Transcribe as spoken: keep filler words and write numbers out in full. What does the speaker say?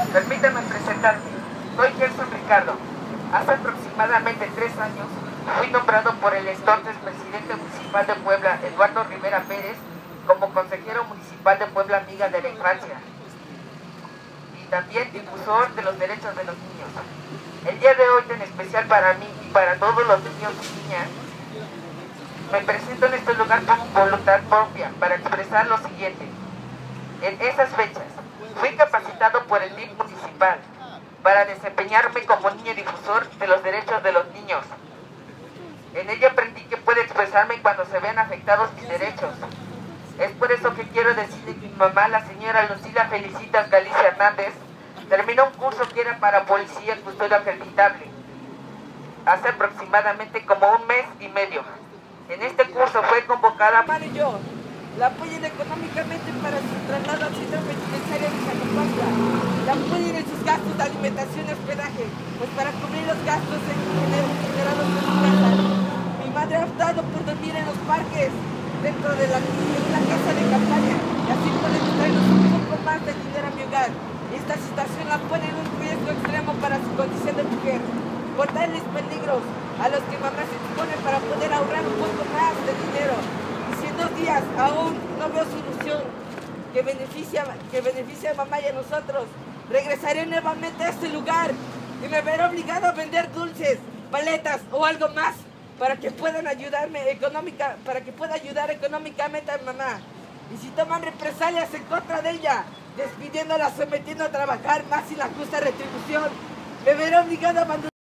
Permítame presentarme. Soy Gerson Ricardo. Hace aproximadamente tres años fui nombrado por el entonces presidente municipal de Puebla, Eduardo Rivera Pérez, como consejero municipal de Puebla Amiga de la Infancia y también difusor de los derechos de los niños. El día de hoy, en especial para mí y para todos los niños y niñas, me presento en este lugar con voluntad propia para expresar lo siguiente. En esas fechas, fui capacitado por el D I F municipal para desempeñarme como niño difusor de los derechos de los niños. En ello aprendí que puedo expresarme cuando se vean afectados mis derechos. Es por eso que quiero decirle que mi mamá, la señora Lucila Felicitas Galicia Hernández, terminó un curso que era para policía custodia acreditable hace aproximadamente como un mes y medio. En este curso fue convocada Mar y yo la apoyen económicamente para su traslado al centro penitenciario de Zacatecas, la apoyen en sus gastos de alimentación y hospedaje, pues para cubrir los gastos generados en su casa. Mi madre ha optado por dormir en los parques dentro de la, de una casa de campaña y así poder traernos un poco más de dinero a mi hogar. Esta situación la pone en un riesgo extremo para su condición de mujer, por tales peligros a los que mamá se expone para poder ahorrar un poco más de dinero. Y si en dos días aún no veo solución que beneficie, que beneficie a mamá y a nosotros, regresaré nuevamente a este lugar y me veré obligado a vender dulces, paletas o algo más para que puedan ayudarme económica, para que pueda ayudar económicamente a mamá. Y si toman represalias en contra de ella, despidiéndola, sometiendo a trabajar más sin la justa retribución, me veré obligado a abandonar.